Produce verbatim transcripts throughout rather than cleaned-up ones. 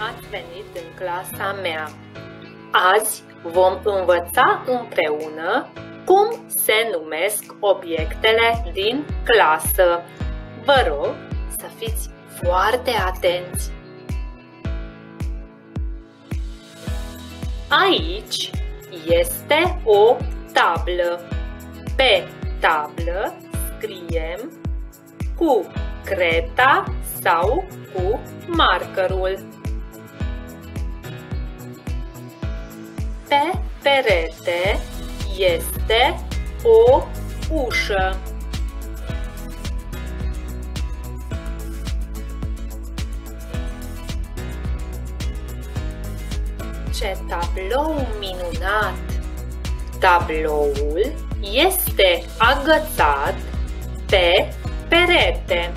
ați venit în clasa mea! Azi vom învăța împreună cum se numesc obiectele din clasă. Vă rog să fiți foarte atenți! Aici este o tablă. Pe tablă scriem cu creta sau cu markerul. Pe perete este o ușă. Ce tablou minunat! Tabloul este agățat pe perete.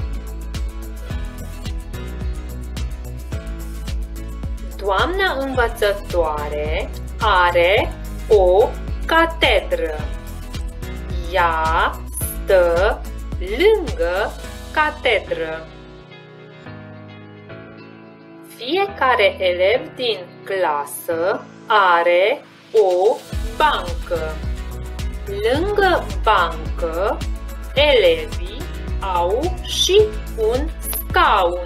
Doamna învățătoare are o catedră. Ea stă lângă catedră. Fiecare elev din clasă are o bancă. Lângă bancă, elevii au și un scaun.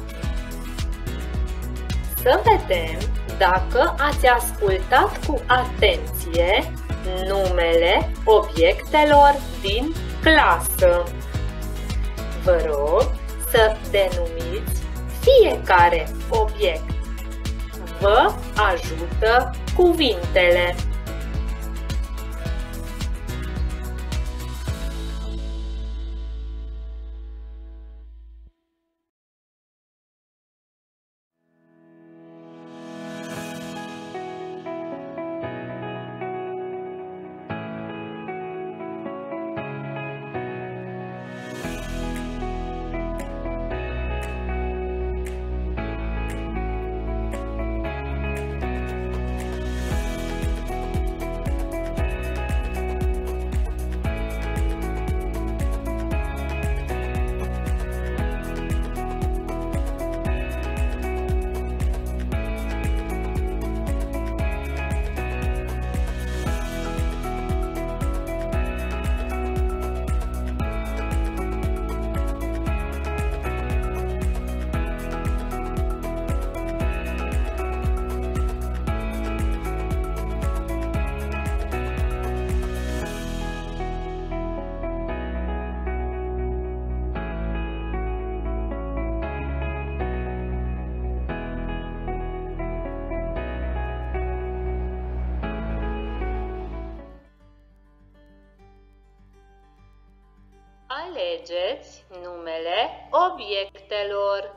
Să vedem dacă ați ascultat cu atenție numele obiectelor din clasă. Vă rog să denumiți fiecare obiect. Vă ajută cuvintele. Alegeți numele obiectelor.